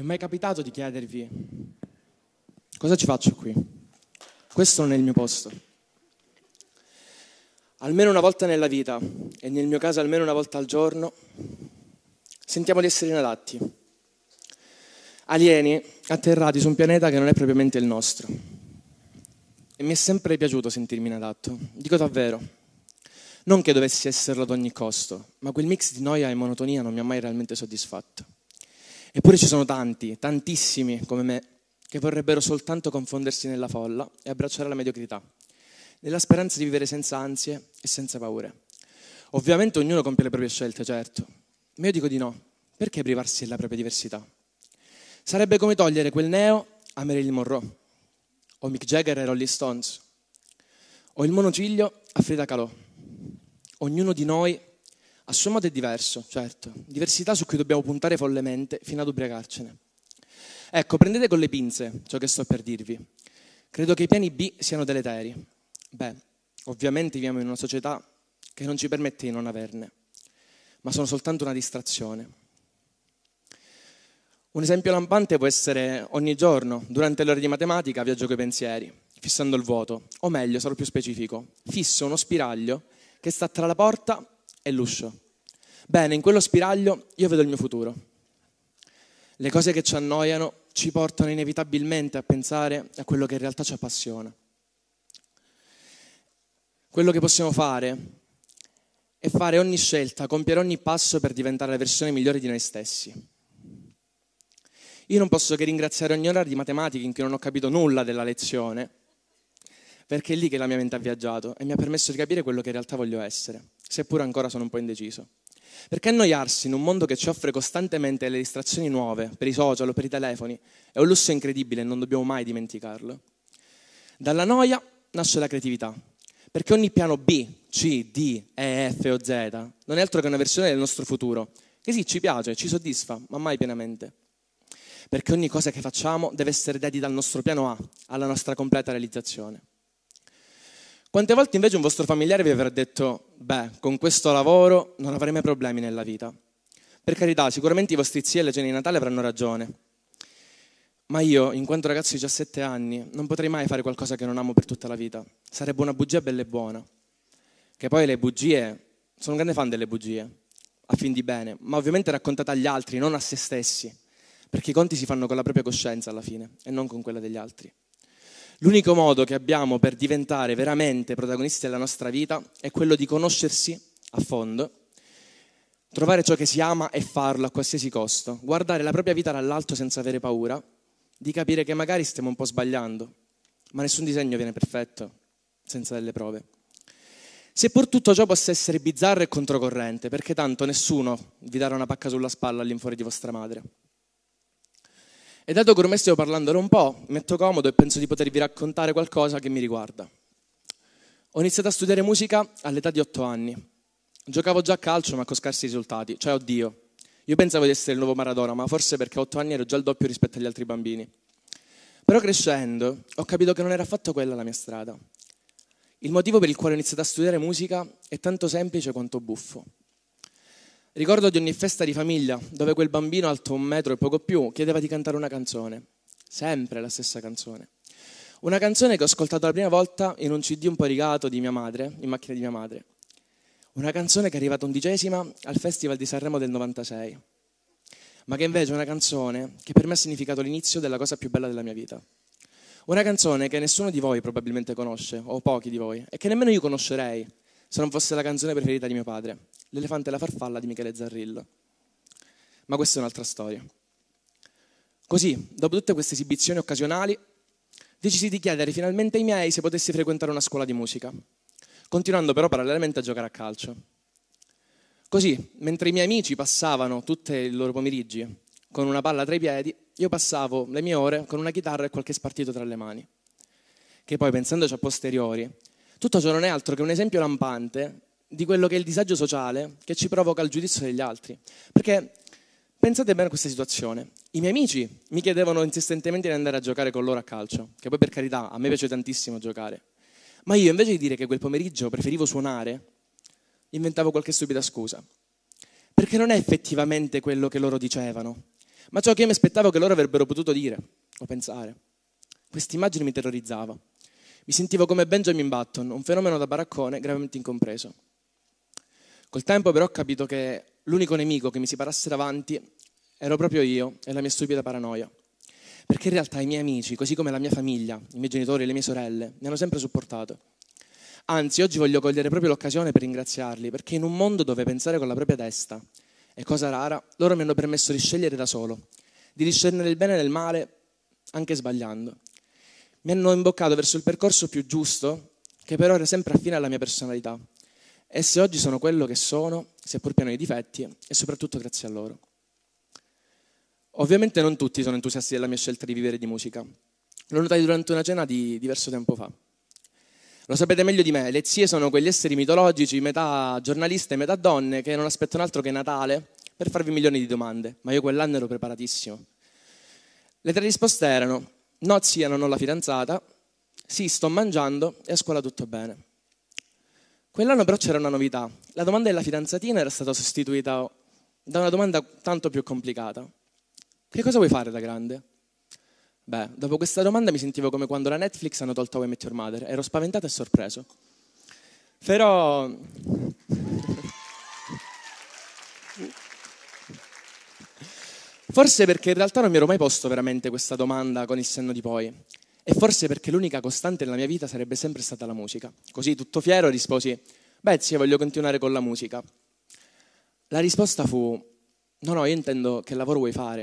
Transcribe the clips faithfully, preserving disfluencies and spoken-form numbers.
mai capitato di chiedervi cosa ci faccio qui? Questo non è il mio posto. Almeno una volta nella vita, e nel mio caso almeno una volta al giorno, sentiamo di essere inadatti. Alieni atterrati su un pianeta che non è propriamente il nostro. E mi è sempre piaciuto sentirmi inadatto, dico davvero. Non che dovessi esserlo ad ogni costo, ma quel mix di noia e monotonia non mi ha mai realmente soddisfatto. Eppure ci sono tanti, tantissimi come me, che vorrebbero soltanto confondersi nella folla e abbracciare la mediocrità, nella speranza di vivere senza ansie e senza paure. Ovviamente ognuno compie le proprie scelte, certo, ma io dico di no. Perché privarsi della propria diversità? Sarebbe come togliere quel neo a Marilyn Monroe, o Mick Jagger ai Rolling Stones, o il monociglio a Frida Kahlo. Ognuno di noi a suo modo è diverso, certo, diversità su cui dobbiamo puntare follemente fino ad ubriacarcene. Ecco, prendete con le pinze ciò che sto per dirvi. Credo che i piani B siano deleteri. Beh, ovviamente viviamo in una società che non ci permette di non averne, ma sono soltanto una distrazione. Un esempio lampante può essere ogni giorno, durante le ore di matematica, viaggio coi pensieri, fissando il vuoto, o meglio, sarò più specifico, fisso uno spiraglio che sta tra la porta e l'uscio. Bene, in quello spiraglio io vedo il mio futuro. Le cose che ci annoiano ci portano inevitabilmente a pensare a quello che in realtà ci appassiona. Quello che possiamo fare è fare ogni scelta, compiere ogni passo per diventare la versione migliore di noi stessi. Io non posso che ringraziare ogni ora di matematica in cui non ho capito nulla della lezione, perché è lì che la mia mente ha viaggiato e mi ha permesso di capire quello che in realtà voglio essere, seppure ancora sono un po' indeciso. Perché annoiarsi in un mondo che ci offre costantemente le distrazioni nuove, per i social o per i telefoni, è un lusso incredibile e non dobbiamo mai dimenticarlo. Dalla noia nasce la creatività, perché ogni piano B, C, D, E, F o Z non è altro che una versione del nostro futuro, che sì, ci piace, ci soddisfa, ma mai pienamente. Perché ogni cosa che facciamo deve essere dedita al nostro piano A, alla nostra completa realizzazione. Quante volte invece un vostro familiare vi avrà detto beh, con questo lavoro non avrai mai problemi nella vita. Per carità, sicuramente i vostri zii alle cene di Natale avranno ragione. Ma io, in quanto ragazzo di diciassette anni, non potrei mai fare qualcosa che non amo per tutta la vita. Sarebbe una bugia bella e buona. Che poi le bugie, sono un grande fan delle bugie, a fin di bene, ma ovviamente raccontate agli altri, non a se stessi. Perché i conti si fanno con la propria coscienza alla fine e non con quella degli altri. L'unico modo che abbiamo per diventare veramente protagonisti della nostra vita è quello di conoscersi a fondo, trovare ciò che si ama e farlo a qualsiasi costo, guardare la propria vita dall'alto senza avere paura, di capire che magari stiamo un po' sbagliando, ma nessun disegno viene perfetto senza delle prove. Seppur tutto ciò possa essere bizzarro e controcorrente, perché tanto nessuno vi darà una pacca sulla spalla all'infuori di vostra madre. E dato che ormai stiamo parlando da un po', mi metto comodo e penso di potervi raccontare qualcosa che mi riguarda. Ho iniziato a studiare musica all'età di otto anni. Giocavo già a calcio ma con scarsi risultati, cioè oddio. Io pensavo di essere il nuovo Maradona, ma forse perché a otto anni ero già il doppio rispetto agli altri bambini. Però crescendo ho capito che non era affatto quella la mia strada. Il motivo per il quale ho iniziato a studiare musica è tanto semplice quanto buffo. Ricordo di ogni festa di famiglia dove quel bambino alto un metro e poco più chiedeva di cantare una canzone. Sempre la stessa canzone. Una canzone che ho ascoltato la prima volta in un C D un po' rigato di mia madre, in macchina di mia madre. Una canzone che è arrivata undicesima al Festival di Sanremo del novantasei. Ma che invece è una canzone che per me ha significato l'inizio della cosa più bella della mia vita. Una canzone che nessuno di voi probabilmente conosce, o pochi di voi, e che nemmeno io conoscerei se non fosse la canzone preferita di mio padre. L'elefante e la farfalla di Michele Zarrillo. Ma questa è un'altra storia. Così, dopo tutte queste esibizioni occasionali, decisi di chiedere finalmente ai miei se potessi frequentare una scuola di musica, continuando però parallelamente a giocare a calcio. Così, mentre i miei amici passavano tutti i loro pomeriggi con una palla tra i piedi, io passavo le mie ore con una chitarra e qualche spartito tra le mani. Che poi, pensandoci a posteriori, tutto ciò non è altro che un esempio lampante di quello che è il disagio sociale che ci provoca il giudizio degli altri. Perché pensate bene a questa situazione. I miei amici mi chiedevano insistentemente di andare a giocare con loro a calcio, che poi per carità a me piace tantissimo giocare. Ma io invece di dire che quel pomeriggio preferivo suonare, inventavo qualche stupida scusa. Perché non è effettivamente quello che loro dicevano. ma ciò che io mi aspettavo che loro avrebbero potuto dire o pensare. Questa immagine mi terrorizzava. Mi sentivo come Benjamin Button, un fenomeno da baraccone gravemente incompreso. Col tempo però ho capito che l'unico nemico che mi si parasse davanti ero proprio io e la mia stupida paranoia. Perché in realtà i miei amici, così come la mia famiglia, i miei genitori e le mie sorelle, mi hanno sempre supportato. Anzi, oggi voglio cogliere proprio l'occasione per ringraziarli, perché in un mondo dove pensare con la propria testa è cosa rara, loro mi hanno permesso di scegliere da solo, di discernere il bene e il male, anche sbagliando. Mi hanno imboccato verso il percorso più giusto, che però era sempre affine alla mia personalità. E se oggi sono quello che sono, seppur pieno di difetti, è soprattutto grazie a loro. Ovviamente non tutti sono entusiasti della mia scelta di vivere di musica. L'ho notato durante una cena di diverso tempo fa. Lo sapete meglio di me, le zie sono quegli esseri mitologici, metà giornaliste e metà donne, che non aspettano altro che Natale per farvi milioni di domande, ma io quell'anno ero preparatissimo. Le tre risposte erano: no zia, non ho la fidanzata, sì, sto mangiando e a scuola tutto bene. Quell'anno però c'era una novità, la domanda della fidanzatina era stata sostituita da una domanda tanto più complicata. Che cosa vuoi fare da grande? Beh, dopo questa domanda mi sentivo come quando la Netflix hanno tolto How I Met Your Mother, ero spaventato e sorpreso. Però... Forse perché in realtà non mi ero mai posto veramente questa domanda con il senno di poi. E forse perché l'unica costante nella mia vita sarebbe sempre stata la musica. Così, tutto fiero, risposi: beh, sì, voglio continuare con la musica. La risposta fu: no, no, io intendo che lavoro vuoi fare.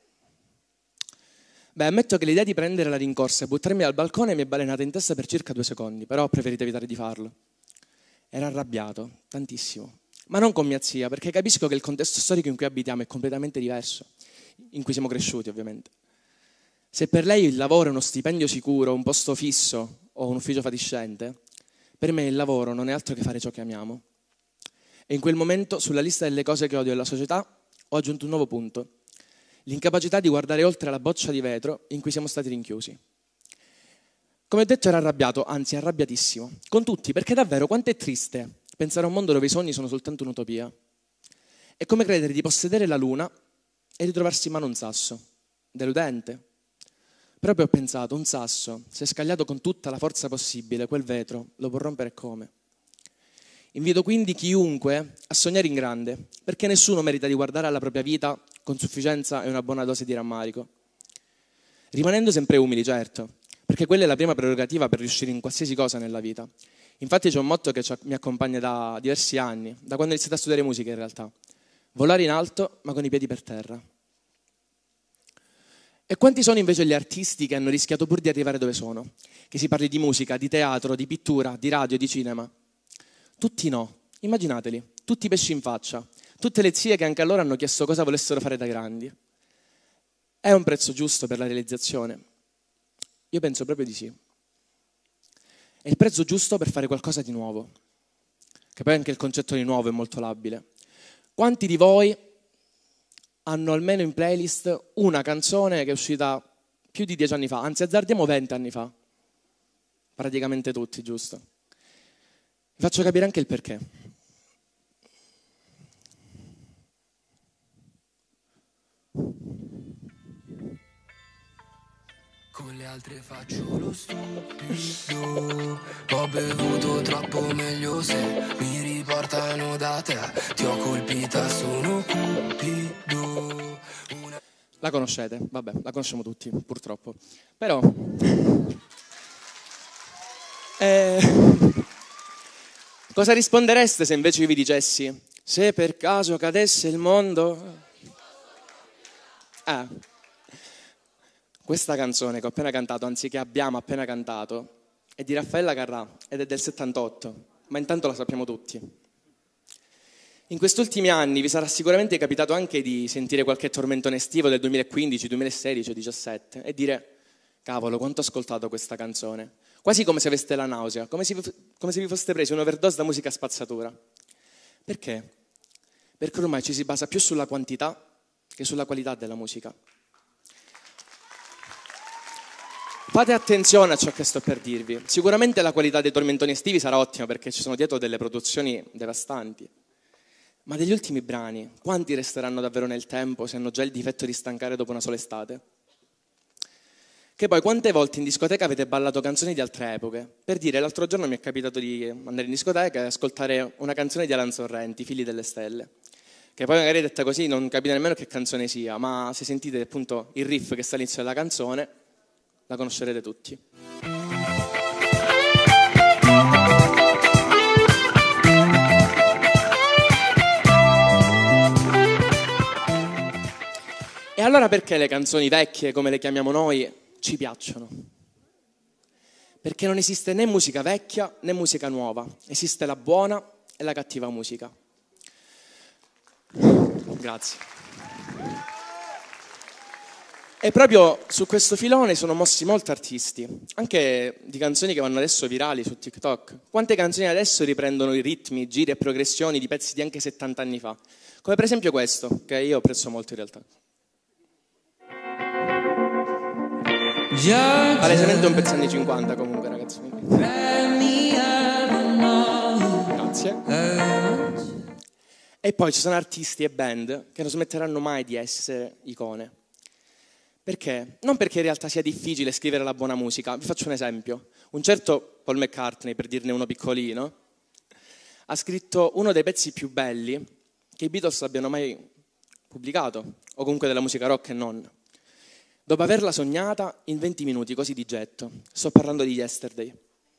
Beh, ammetto che l'idea di prendere la rincorsa e buttarmi dal balcone mi è balenata in testa per circa due secondi, però ho preferito evitare di farlo. Ero arrabbiato, tantissimo. Ma non con mia zia, perché capisco che il contesto storico in cui abitiamo è completamente diverso, in cui siamo cresciuti ovviamente. Se per lei il lavoro è uno stipendio sicuro, un posto fisso o un ufficio fatiscente, per me il lavoro non è altro che fare ciò che amiamo. E in quel momento, sulla lista delle cose che odio della società, ho aggiunto un nuovo punto: l'incapacità di guardare oltre la boccia di vetro in cui siamo stati rinchiusi. Come ho detto, ero arrabbiato, anzi arrabbiatissimo, con tutti, perché davvero quanto è triste pensare a un mondo dove i sogni sono soltanto un'utopia. È come credere di possedere la luna e ritrovarsi in mano un sasso. Deludente. Però poi ho pensato, un sasso, se scagliato con tutta la forza possibile, quel vetro lo può rompere come? Invito quindi chiunque a sognare in grande, perché nessuno merita di guardare alla propria vita con sufficienza e una buona dose di rammarico. Rimanendo sempre umili, certo, perché quella è la prima prerogativa per riuscire in qualsiasi cosa nella vita. Infatti c'è un motto che mi accompagna da diversi anni, da quando ho iniziato a studiare musica in realtà: volare in alto ma con i piedi per terra. E quanti sono invece gli artisti che hanno rischiato pur di arrivare dove sono? Che si parli di musica, di teatro, di pittura, di radio, di cinema. Tutti no, immaginateli, tutti pesci in faccia, tutte le zie che anche allora hanno chiesto cosa volessero fare da grandi. È un prezzo giusto per la realizzazione? Io penso proprio di sì. È il prezzo giusto per fare qualcosa di nuovo, che poi anche il concetto di nuovo è molto labile. Quanti di voi hanno almeno in playlist una canzone che è uscita più di dieci anni fa, anzi azzardiamo venti anni fa? Praticamente tutti, giusto? Vi faccio capire anche il perché. Con le altre faccio lo stupido, ho bevuto troppo, meglio se mi riportano da te, ti ho colpita, sono cupido. Una... La conoscete, vabbè, la conosciamo tutti, purtroppo. Però, eh, cosa rispondereste se invece io vi dicessi: se per caso cadesse il mondo? Eh... Questa canzone che ho appena cantato, anzi che abbiamo appena cantato, è di Raffaella Carrà ed è del settantotto, ma intanto la sappiamo tutti. In questi ultimi anni vi sarà sicuramente capitato anche di sentire qualche tormentone estivo del duemilaquindici, duemilasedici o duemiladiciassette e dire: cavolo, quanto ho ascoltato questa canzone, quasi come se aveste la nausea, come se, come se vi foste presi un'overdose da musica spazzatura. Perché? Perché ormai ci si basa più sulla quantità che sulla qualità della musica. Fate attenzione a ciò che sto per dirvi. Sicuramente la qualità dei tormentoni estivi sarà ottima perché ci sono dietro delle produzioni devastanti. Ma degli ultimi brani, quanti resteranno davvero nel tempo se hanno già il difetto di stancare dopo una sola estate? Che poi quante volte in discoteca avete ballato canzoni di altre epoche? Per dire, l'altro giorno mi è capitato di andare in discoteca e ascoltare una canzone di Alan Sorrenti, Figli delle Stelle, che poi magari detta così non capite nemmeno che canzone sia, ma se sentite appunto il riff che sta all'inizio della canzone, la conoscerete tutti. E allora perché le canzoni vecchie, come le chiamiamo noi, ci piacciono? Perché non esiste né musica vecchia né musica nuova, esiste la buona e la cattiva musica. Grazie. E proprio su questo filone sono mossi molti artisti, anche di canzoni che vanno adesso virali su TikTok. Quante canzoni adesso riprendono i ritmi, giri e progressioni di pezzi di anche settanta anni fa? Come per esempio questo, che io apprezzo molto in realtà. Palesemente un pezzo anni cinquanta comunque, ragazzi. Grazie. E poi ci sono artisti e band che non smetteranno mai di essere icone. Perché? Non perché in realtà sia difficile scrivere la buona musica. Vi faccio un esempio. Un certo Paul McCartney, per dirne uno piccolino, ha scritto uno dei pezzi più belli che i Beatles abbiano mai pubblicato, o comunque della musica rock e non. Dopo averla sognata in venti minuti, così di getto. Sto parlando di Yesterday.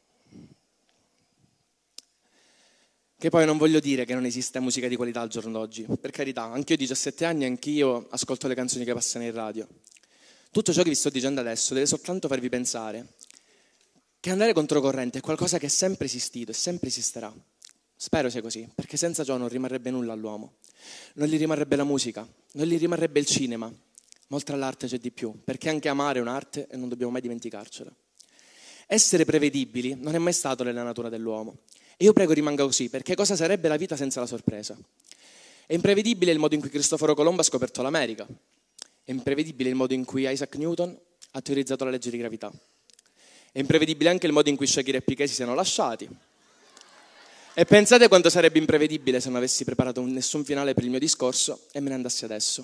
Che poi non voglio dire che non esiste musica di qualità al giorno d'oggi. Per carità, anch'io ho diciassette anni e anch'io ascolto le canzoni che passano in radio. Tutto ciò che vi sto dicendo adesso deve soltanto farvi pensare che andare controcorrente è qualcosa che è sempre esistito e sempre esisterà. Spero sia così, perché senza ciò non rimarrebbe nulla all'uomo. Non gli rimarrebbe la musica, non gli rimarrebbe il cinema. Ma oltre all'arte c'è di più, perché anche amare è un'arte e non dobbiamo mai dimenticarcela. Essere prevedibili non è mai stato nella natura dell'uomo. E io prego rimanga così, perché cosa sarebbe la vita senza la sorpresa? È imprevedibile il modo in cui Cristoforo Colombo ha scoperto l'America. È imprevedibile il modo in cui Isaac Newton ha teorizzato la legge di gravità. È imprevedibile anche il modo in cui Shakira e Piqué si siano lasciati. E pensate quanto sarebbe imprevedibile se non avessi preparato nessun finale per il mio discorso e me ne andassi adesso.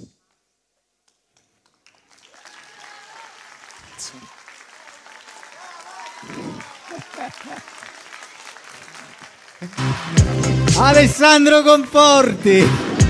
Alessandro Conforti.